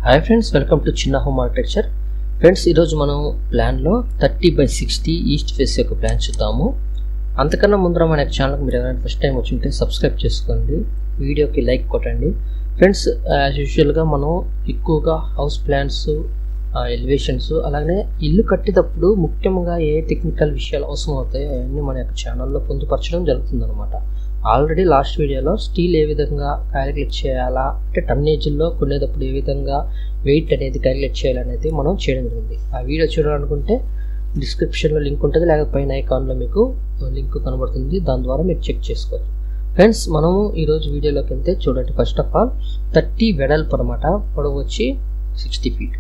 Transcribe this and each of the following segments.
Hi friends, welcome to చిన్న home architecture. Friends, ఈరోజు మనం ప్లాన్లో 30/60 ఈస్ట్ ఫేస్ యొక్క ప్లాన్ చూద్దాము. అంతకన్నా ముందర మన ఛానల్కి మీరు ఎవరైనా ఫస్ట్ టైం వచ్చింటే సబ్స్క్రైబ్ చేసుకోండి, వీడియోకి లైక్ కొట్టండి. ఫ్రెండ్స్, యాజ్ యూజువల్గా మనం ఎక్కువగా హౌస్ ప్లాన్స్, ఎలివేషన్స్, అలాగే ఇల్లు కట్టేటప్పుడు ముఖ్యంగా ఏ టెక్నికల్ విషయాలు అవసరం అవుతాయో అవన్నీ మన యొక్క ఛానల్లో పొందుపరచడం జరుగుతుందన్నమాట. ఆల్రెడీ లాస్ట్ వీడియోలో స్టీల్ ఏ విధంగా క్యాలిక్యులేట్ చేయాలా, అంటే టన్నేజ్లో కొనేటప్పుడు ఏ విధంగా వెయిట్ అనేది క్యాలిక్యులేట్ చేయాలనేది మనం చేయడం జరిగింది. ఆ వీడియో చూడాలనుకుంటే డిస్క్రిప్షన్లో లింక్ ఉంటుంది, లేకపోతే పైన ఐకాన్లో మీకు లింక్ కనబడుతుంది, దాని ద్వారా మీరు చెక్ చేసుకోవచ్చు. ఫ్రెండ్స్, మనము ఈరోజు వీడియోలోకి వెళ్తే చూడండి. ఫస్ట్ ఆఫ్ ఆల్ 30 వెడల్పు అనమాట, పొడవు వచ్చి 60 ఫీట్.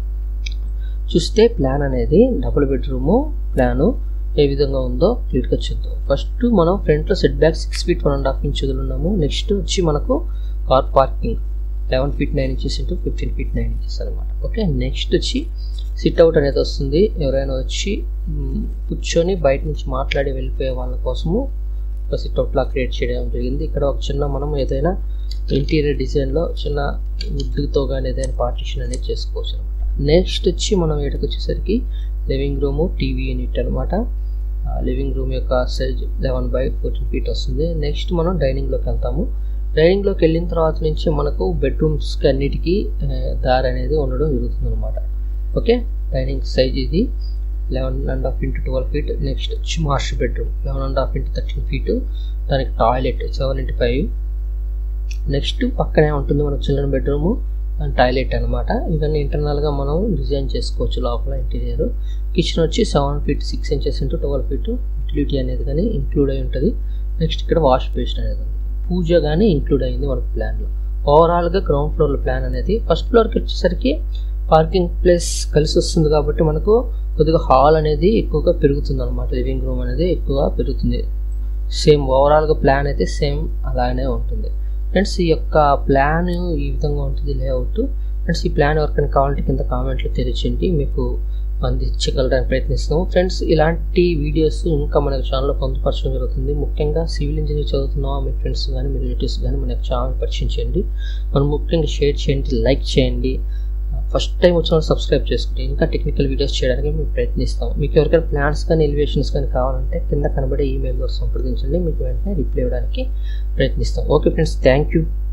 చూస్తే ప్లాన్ అనేది డబుల్ బెడ్రూము ప్లాను ఏ విధంగా ఉందో క్లియర్గా చూద్దాం. ఫస్ట్ మనం ఫ్రంట్లో సెట్ బ్యాక్ 6 ఫీట్ 1.5 ఇంచ్ వదులున్నాము. నెక్స్ట్ వచ్చి మనకు car parking 11 feet 9 inches into 15 feet 9 inches అనమాట. ఓకే, నెక్స్ట్ వచ్చి సిట్ అవుట్ అనేది వస్తుంది. ఎవరైనా వచ్చి కూర్చొని బయట నుంచి మాట్లాడి వెళ్ళిపోయే వాళ్ళ కోసము ఒక సిట్ అవుట్ లా క్రియేట్ చేయడం జరిగింది. ఇక్కడ ఒక చిన్న మనం ఏదైనా ఇంటీరియర్ డిజైన్లో చిన్న వుడ్తో కానీ ఏదైనా పార్టిషన్ అనేది చేసుకోవచ్చు అనమాట. నెక్స్ట్ వచ్చి మనం వీటికి వచ్చేసరికి లివింగ్ రూము, టీవీ యూనిట్ అనమాట. లివింగ్ రూమ్ యొక్క సైజ్ 11/14 ఫీట్ వస్తుంది. నెక్స్ట్ మనం డైనింగ్లోకి వెళ్తాము. డైనింగ్లోకి వెళ్ళిన తర్వాత నుంచి మనకు బెడ్రూమ్స్కి అన్నిటికీ దారి అనేది ఉండడం జరుగుతుంది అనమాట. ఓకే, డైనింగ్ సైజ్ ఇది 11.5 ఇంటూ 12 ఫీట్. నెక్స్ట్ వచ్చి మాస్టర్ బెడ్రూమ్ 11.5 ఇంటూ 13 ఫీట్. దానికి టాయిలెట్ 7x5. నెక్స్ట్ పక్కనే ఉంటుంది మన చిల్డ్రన్ బెడ్రూము అండ్ టాయిలెట్ అనమాట. ఇవన్నీ ఇంటర్నల్గా మనం డిజైన్ చేసుకోవచ్చు లోపల ఇంటీరియర్. కిచెన్ వచ్చి 7 feet 6 inches into 12 feet. Utility అనేది కానీ ఇంక్లూడ్ అయి ఉంటుంది. నెక్స్ట్ ఇక్కడ వాష్ బేసిన్ అనేది ఉంది. పూజ కానీ ఇంక్లూడ్ అయింది మనకు ప్లాన్లో. ఓవరాల్గా గ్రౌండ్ ఫ్లోర్లో ప్లాన్ అనేది ఫస్ట్ ఫ్లోర్కి వచ్చేసరికి పార్కింగ్ ప్లేస్ కలిసి వస్తుంది కాబట్టి మనకు కొద్దిగా హాల్ అనేది ఎక్కువగా పెరుగుతుంది అనమాట. లివింగ్ రూమ్ అనేది ఎక్కువగా పెరుగుతుంది. సేమ్ ఓవరాల్గా ప్లాన్ అయితే సేమ్ అలానే ఉంటుంది. ఫ్రెండ్స్, ఈ యొక్క ప్లాన్ ఈ విధంగా ఉంటుంది లేఅవుట్. ఫ్రెండ్స్, ఈ ప్లాన్ ఎవరికైనా కావాలంటే కింద కామెంట్లో తెలియచేయండి, మీకు అందించగలడానికి ప్రయత్నిస్తాము. ఫ్రెండ్స్, ఇలాంటి వీడియోస్ ఇంకా మన ఛానల్లో పొందుపరచడం జరుగుతుంది. ముఖ్యంగా సివిల్ ఇంజనీర్ చదువుతున్నావా మీ ఫ్రెండ్స్ కానీ మీ రిలేటివ్స్ కానీ మన ఛానల్ పరిచయం చేయండి. మనం ముఖ్యంగా షేర్ చేయండి, లైక్ చేయండి. ఫస్ట్ టైం వచ్చిన సబ్స్క్రైబ్ చేసుకుంటే ఇంకా టెక్నికల్ వీడియోస్ చేయడానికి మేము ప్రయత్నిస్తాం. మీకు ఎవరికైనా ప్లాన్స్ కానీ ఎలివేషన్స్ కానీ కావాలంటే కింద కనబడే ఈమెయిల్ ద్వారా సంప్రదించండి, మీకు వెంటనే రిప్లై ఇవ్వడానికి ప్రయత్నిస్తాం. Okay friends, thank you.